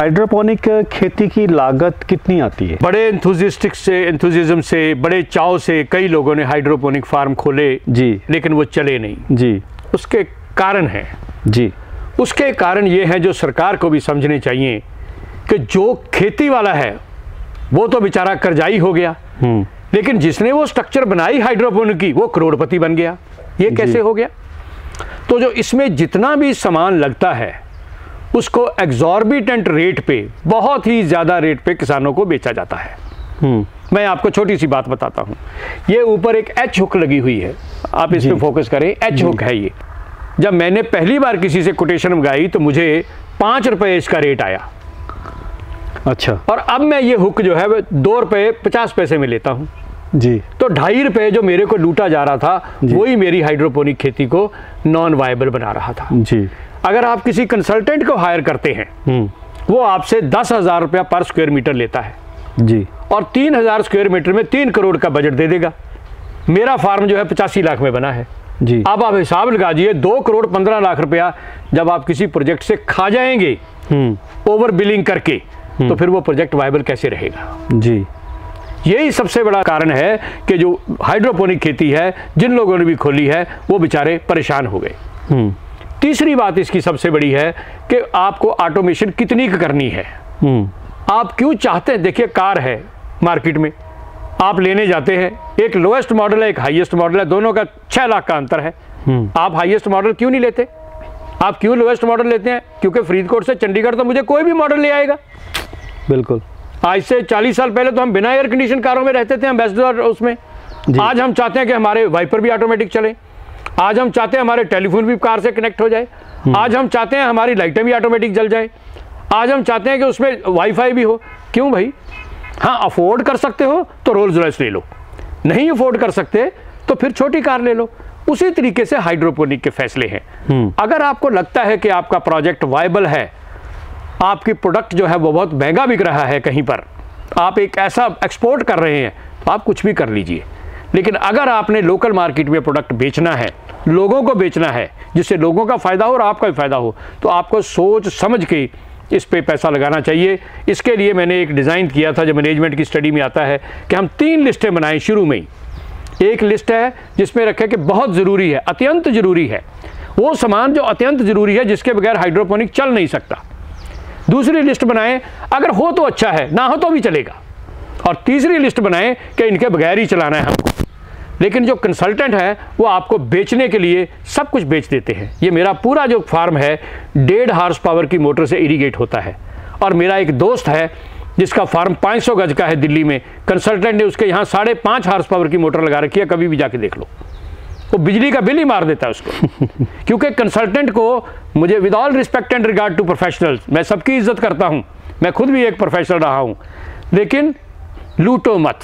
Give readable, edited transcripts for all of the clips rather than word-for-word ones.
Hydroponic खेती की लागत कितनी आती है? बड़े एंथुजिज्म से बड़े चाव से कई लोगों ने हाइड्रोपोनिक फार्म खोले जी, लेकिन वो चले नहीं जी। उसके कारण हैं जी, उसके कारण ये हैं जो सरकार को भी समझने चाहिए कि जो खेती वाला है वो तो बेचारा कर्जाई हो गया, लेकिन जिसने वो स्ट्रक्चर बनाई हाइड्रोपोनिक की वो करोड़पति बन गया। ये कैसे हो गया? तो जो इसमें जितना भी सामान लगता है उसको एग्जॉर्बिटेंट रेट पे, बहुत ही ज़्यादा रेट पे किसानों को बेचा जाता है। मैं आपको छोटी सी बात बताता हूँ। ये ऊपर एक एच हुक लगी हुई है, आप इस पे फोकस करें। एच हुक है ये। जब मैंने पहली बार किसी से कोटेशन मंगाई तो मुझे 5 रुपये इसका रेट आया। अच्छा। और अब मैं ये हुक जो है 2 रुपये 50 पैसे में लेता हूँ जी। तो 2.5 रुपये जो मेरे को लूटा जा रहा था वही मेरी हाइड्रोपोनिक खेती को नॉन वायबल बना रहा था जी। अगर आप किसी कंसल्टेंट को हायर करते हैं वो आपसे 10,000 रुपया पर स्क्वायर मीटर लेता है जी, और 3,000 स्क्वायर मीटर में 3 करोड़ का बजट दे देगा। मेरा फार्म जो है 85 लाख में बना है जी। अब आप हिसाब लगा दीजिए 2 करोड़ 15 लाख रुपया जब आप किसी प्रोजेक्ट से खा जाएंगे ओवर बिलिंग करके, तो फिर वो प्रोजेक्ट वायबल कैसे रहेगा? जी। यही सबसे बड़ा कारण है कि जो हाइड्रोपोनिक खेती है जिन लोगों ने भी खोली है वो बेचारे परेशान हो गए। तीसरी बात इसकी सबसे बड़ी है कि आपको ऑटोमेशन कितनी करनी है। आप क्यों चाहते हैं? देखिए कार है मार्केट में, आप लेने जाते हैं, एक लोएस्ट मॉडल है एक हाईएस्ट मॉडल है, दोनों का 6 लाख का अंतर है। आप हाईएस्ट मॉडल क्यों नहीं लेते? आप क्यों लोएस्ट मॉडल लेते हैं? क्योंकि फरीदकोट से चंडीगढ़ तो मुझे कोई भी मॉडल ले आएगा। बिल्कुल। आज से 40 साल पहले तो हम बिना एयर कंडीशन कारों में रहते थे, एम्बेसडर उसमें। आज हम चाहते हैं कि हमारे वाइपर भी ऑटोमेटिक चले, आज हम चाहते हैं हमारे टेलीफोन भी कार से कनेक्ट हो जाए, आज हम चाहते हैं हमारी लाइटें भी ऑटोमेटिक जल जाए, आज हम चाहते हैं कि उसमें वाईफाई भी हो। क्यों भाई? हाँ, अफोर्ड कर सकते हो तो रोल्स रॉयस ले लो, नहीं अफोर्ड कर सकते तो फिर छोटी कार ले लो। उसी तरीके से हाइड्रोपोनिक के फैसले हैं। अगर आपको लगता है कि आपका प्रोजेक्ट वायबल है, आपकी प्रोडक्ट जो है वो बहुत महंगा बिक रहा है, कहीं पर आप एक ऐसा एक्सपोर्ट कर रहे हैं, तो आप कुछ भी कर लीजिए। लेकिन अगर आपने लोकल मार्केट में प्रोडक्ट बेचना है, लोगों को बेचना है, जिससे लोगों का फ़ायदा हो और आपका भी फ़ायदा हो, तो आपको सोच समझ के इस पे पैसा लगाना चाहिए। इसके लिए मैंने एक डिज़ाइन किया था, जो मैनेजमेंट की स्टडी में आता है कि हम 3 लिस्टें बनाएं शुरू में ही। एक लिस्ट है जिसमें रखें कि बहुत ज़रूरी है, अत्यंत ज़रूरी है, वो सामान जो अत्यंत ज़रूरी है जिसके बगैर हाइड्रोपोनिक चल नहीं सकता। दूसरी लिस्ट बनाएं अगर हो तो अच्छा है, ना हो तो भी चलेगा। और तीसरी लिस्ट बनाएं कि इनके बगैर ही चलाना है हमको। लेकिन जो कंसल्टेंट है वो आपको बेचने के लिए सब कुछ बेच देते हैं। ये मेरा पूरा जो फार्म है 1.5 हॉर्स पावर की मोटर से इरीगेट होता है। और मेरा एक दोस्त है जिसका फार्म 500 गज का है दिल्ली में, कंसल्टेंट ने उसके यहाँ 5.5 हॉर्स पावर की मोटर लगा रखी है, कभी भी जाके देख लो। वो बिजली का बिल ही मार देता है उसको। क्योंकि कंसल्टेंट को, मुझे with all respect and regard to professionals, मैं सबकी इज्जत करता हूँ, मैं खुद भी एक प्रोफेशनल रहा हूँ, लेकिन लूटो मत।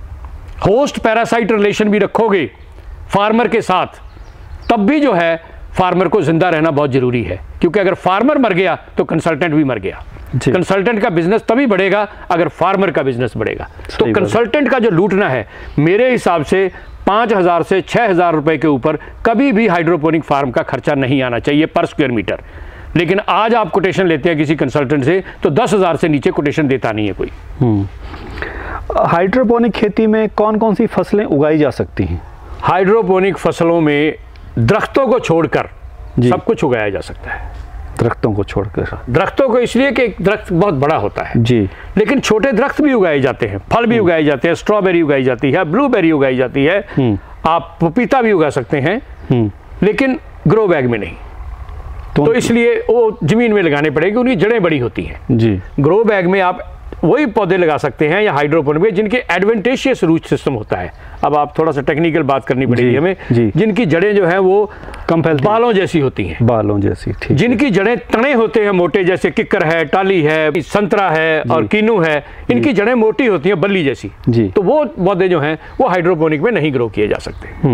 होस्ट पैरासाइट रिलेशन भी रखोगे फार्मर के साथ, तब भी जो है फार्मर को जिंदा रहना बहुत जरूरी है। क्योंकि अगर फार्मर मर गया तो कंसल्टेंट भी मर गया। कंसल्टेंट का बिजनेस तभी बढ़ेगा अगर फार्मर का बिजनेस बढ़ेगा। तो कंसल्टेंट का जो लूटना है, मेरे हिसाब से 5,000 से 6,000 रुपए के ऊपर कभी भी हाइड्रोपोनिक फार्म का खर्चा नहीं आना चाहिए पर स्क्वायर मीटर। लेकिन आज आप कोटेशन लेते हैं किसी कंसल्टेंट से तो 10,000 से नीचे कोटेशन देता नहीं है कोई। हाइड्रोपोनिक खेती में कौन कौन सी फसलें उगाई जा सकती हैं? हाइड्रोपोनिक फसलों में दरख्तों को छोड़कर सब कुछ उगाया जा सकता है। दरख्तों को छोड़कर? दरख्तों को इसलिए कि दरख्त बहुत बड़ा होता है जी, लेकिन छोटे दरख्त भी उगाए जाते हैं, फल भी उगाए जाते हैं, स्ट्रॉबेरी उगाई जाती है, ब्लूबेरी उगाई जाती है, आप पपीता भी उगा सकते हैं, लेकिन ग्रो बैग में नहीं। तो इसलिए वो जमीन में लगाने पड़ेगी, उनकी जड़ें बड़ी होती हैं जी। ग्रो बैग में आप वही पौधे लगा सकते हैं या हाइड्रोपोनिक में जिनके एडवेंटेशियस रूट सिस्टम होता है। अब आप थोड़ा सा टेक्निकल बात करनी पड़ेगी हमें, जिनकी जड़ें जो हैं वो बालों जैसी होती हैं, बालों जैसी, ठीक। जिनकी जड़ें तने होते हैं मोटे, जैसे किक्कर है, टाली है, संतरा है और कीनू है, इनकी जड़ें मोटी होती हैं बल्ली जैसी जी। तो वो पौधे जो हैं वो हाइड्रोपोनिक में नहीं ग्रो किए जा सकते।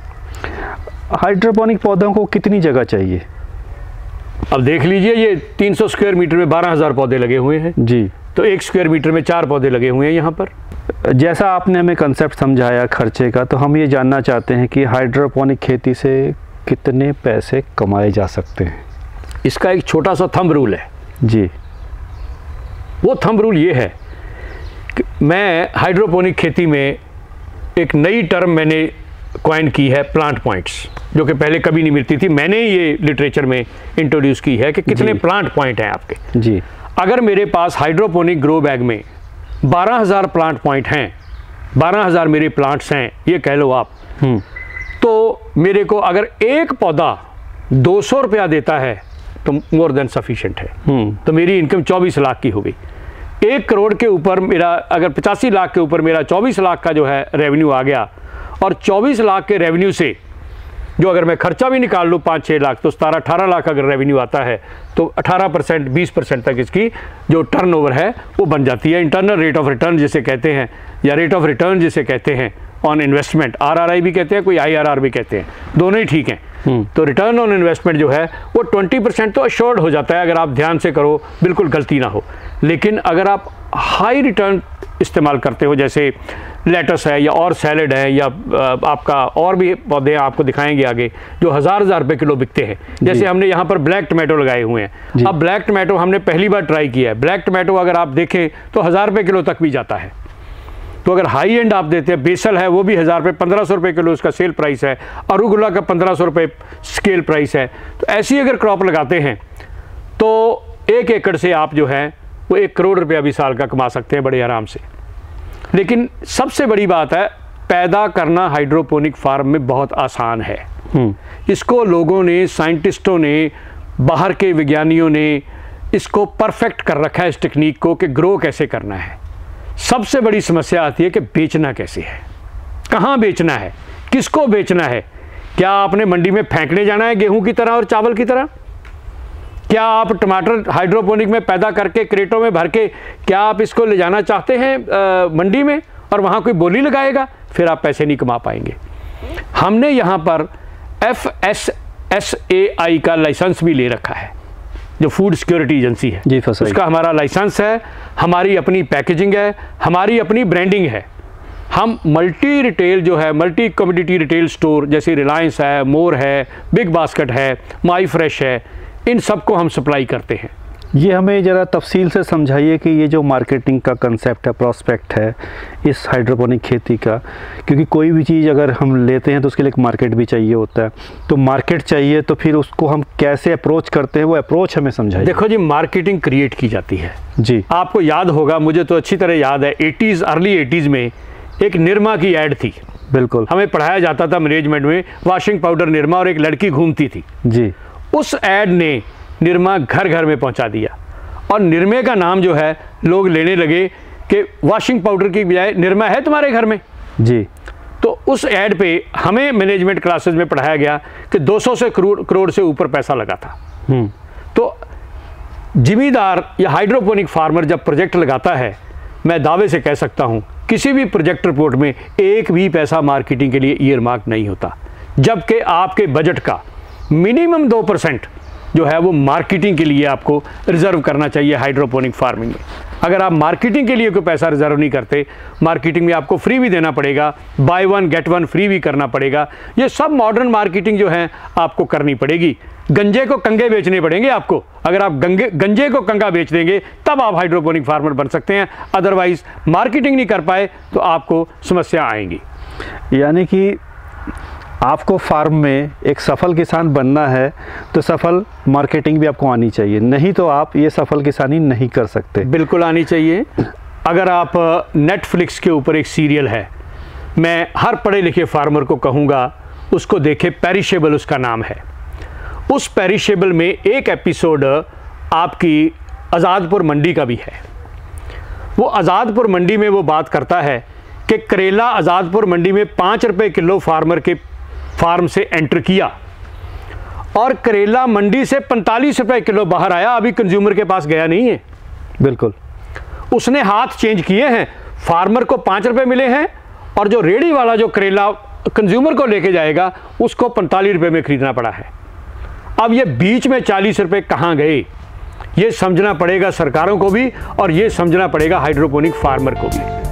हाइड्रोपोनिक पौधों को कितनी जगह चाहिए? अब देख लीजिए, ये 300 स्क्वायर मीटर में 12,000 पौधे लगे हुए हैं जी। तो 1 स्क्वायर मीटर में 4 पौधे लगे हुए हैं यहाँ पर। जैसा आपने हमें कंसेप्ट समझाया खर्चे का, तो हम ये जानना चाहते हैं कि हाइड्रोपोनिक खेती से कितने पैसे कमाए जा सकते हैं? इसका एक छोटा सा थंब रूल है जी। वो थंब रूल ये है कि मैं हाइड्रोपोनिक खेती में एक नई टर्म मैंने कॉइन की है, प्लांट पॉइंट्स, जो कि पहले कभी नहीं मिलती थी। मैंने ये लिटरेचर में इंट्रोड्यूस की है कि कितने प्लांट पॉइंट हैं आपके जी। अगर मेरे पास हाइड्रोपोनिक ग्रो बैग में 12,000 प्लांट पॉइंट हैं, 12,000 मेरे प्लांट्स हैं, ये कह लो आप, तो मेरे को अगर एक पौधा 200 रुपया देता है तो मोर देन सफिशिएंट है। तो मेरी इनकम 24 लाख की हो गई। 1 करोड़ के ऊपर मेरा, अगर 85 लाख के ऊपर मेरा 24 लाख का जो है रेवेन्यू आ गया, और 24 लाख के रेवेन्यू से जो अगर मैं खर्चा भी निकाल लूँ 5-6 लाख, तो 17-18 लाख अगर रेवेन्यू आता है तो 18% 20% तक इसकी जो टर्नओवर है वो बन जाती है। इंटरनल रेट ऑफ रिटर्न जिसे कहते हैं, या रेट ऑफ रिटर्न जिसे कहते हैं ऑन इन्वेस्टमेंट, RRI भी कहते हैं, कोई IRR भी कहते हैं, दोनों ही ठीक हैं। तो रिटर्न ऑन इन्वेस्टमेंट जो है वो 20% तो अश्योर्ड हो जाता है अगर आप ध्यान से करो, बिल्कुल गलती ना हो। लेकिन अगर आप हाई रिटर्न इस्तेमाल करते हो, जैसे लेटस है या और सैलड है या आपका और भी पौधे आपको दिखाएंगे आगे जो हज़ार रुपए किलो बिकते हैं, जैसे हमने यहाँ पर ब्लैक टमाटो लगाए हुए हैं। अब ब्लैक टमाटो हमने पहली बार ट्राई किया है। ब्लैक टमाटो अगर आप देखें तो 1000 रुपए किलो तक भी जाता है। तो अगर हाई एंड आप देते हैं, बेसल है वो भी 1000 रुपये 1500 रुपये किलो उसका सेल प्राइस है, अरुगुला का 1500 रुपये स्केल प्राइस है। तो ऐसी अगर क्रॉप लगाते हैं तो 1 एकड़ से आप जो है वो 1 करोड़ रुपया भी साल का कमा सकते हैं बड़े आराम से। लेकिन सबसे बड़ी बात है, पैदा करना हाइड्रोपोनिक फार्म में बहुत आसान है। इसको लोगों ने, साइंटिस्टों ने, बाहर के विज्ञानियों ने इसको परफेक्ट कर रखा है, इस टेक्निक को कि ग्रो कैसे करना है। सबसे बड़ी समस्या आती है कि बेचना कैसे है, कहाँ बेचना है, किसको बेचना है। क्या आपने मंडी में फेंकने जाना है गेहूं की तरह और चावल की तरह? क्या आप टमाटर हाइड्रोपोनिक में पैदा करके क्रेटों में भर के क्या आप इसको ले जाना चाहते हैं मंडी में और वहाँ कोई बोली लगाएगा? फिर आप पैसे नहीं कमा पाएंगे। हमने यहाँ पर FSSAI का लाइसेंस भी ले रखा है, जो फूड सिक्योरिटी एजेंसी है जी, उसका हमारा लाइसेंस है, हमारी अपनी पैकेजिंग है, हमारी अपनी ब्रांडिंग है। हम मल्टी रिटेल जो है, मल्टी कमोडिटी रिटेल स्टोर जैसे रिलायंस है, मोर है, बिग बास्केट है, माई फ्रेश है, इन सबको हम सप्लाई करते हैं। ये हमें ज़रा तफसील से समझाइए कि ये जो मार्केटिंग का कंसेप्ट है, प्रॉस्पेक्ट है इस हाइड्रोपोनिक खेती का, क्योंकि कोई भी चीज़ अगर हम लेते हैं तो उसके लिए एक मार्केट भी चाहिए होता है। तो मार्केट चाहिए तो फिर उसको हम कैसे अप्रोच करते हैं, वो अप्रोच हमें समझाइए। देखो जी, मार्केटिंग क्रिएट की जाती है जी। आपको याद होगा, मुझे तो अच्छी तरह याद है, 80s अर्ली 80s में एक निरमा की ऐड थी। बिल्कुल, हमें पढ़ाया जाता था मैनेजमेंट में, वॉशिंग पाउडर निरमा, और एक लड़की घूमती थी जी। उस ऐड ने निरमा घर घर में पहुंचा दिया, और निरमे का नाम जो है लोग लेने लगे कि वॉशिंग पाउडर की बजाय निरमा है तुम्हारे घर में जी। तो उस ऐड पे हमें मैनेजमेंट क्लासेस में पढ़ाया गया कि 200 से करोड़ से ऊपर पैसा लगा था। तो जिम्मेदार या हाइड्रोपोनिक फार्मर जब प्रोजेक्ट लगाता है, मैं दावे से कह सकता हूं किसी भी प्रोजेक्ट रिपोर्ट में एक भी पैसा मार्केटिंग के लिए ईयरमार्क नहीं होता, जबकि आपके बजट का मिनिमम 2% जो है वो मार्केटिंग के लिए आपको रिजर्व करना चाहिए हाइड्रोपोनिक फार्मिंग में। अगर आप मार्केटिंग के लिए कोई पैसा रिजर्व नहीं करते, मार्केटिंग में आपको फ्री भी देना पड़ेगा, बाय 1 गेट 1 फ्री भी करना पड़ेगा, ये सब मॉडर्न मार्केटिंग जो है आपको करनी पड़ेगी। गंजे को कंगे बेचने पड़ेंगे आपको। अगर आप गंजे को कंगा बेच देंगे तब आप हाइड्रोपोनिक फार्मर बन सकते हैं, अदरवाइज मार्केटिंग नहीं कर पाए तो आपको समस्या आएंगी। यानी कि आपको फार्म में एक सफल किसान बनना है तो सफल मार्केटिंग भी आपको आनी चाहिए, नहीं तो आप ये सफल किसानी नहीं कर सकते। बिल्कुल आनी चाहिए। अगर आप नेटफ्लिक्स के ऊपर एक सीरियल है, मैं हर पढ़े लिखे फार्मर को कहूँगा उसको देखे, पेरिशेबल उसका नाम है। उस पेरिशेबल में एक एपिसोड आपकी आज़ादपुर मंडी का भी है। वो आज़ादपुर मंडी में वो बात करता है कि करेला आज़ादपुर मंडी में 5 रुपये किलो फार्मर के फार्म से एंटर किया और करेला मंडी से 45 रुपये किलो बाहर आया, अभी कंज्यूमर के पास गया नहीं है। बिल्कुल, उसने हाथ चेंज किए हैं, फार्मर को 5 रुपये मिले हैं और जो रेडी वाला जो करेला कंज्यूमर को लेके जाएगा उसको 45 रुपये में खरीदना पड़ा है। अब ये बीच में 40 रुपये कहाँ गए, ये समझना पड़ेगा सरकारों को भी और ये समझना पड़ेगा हाइड्रोपोनिक फार्मर को भी।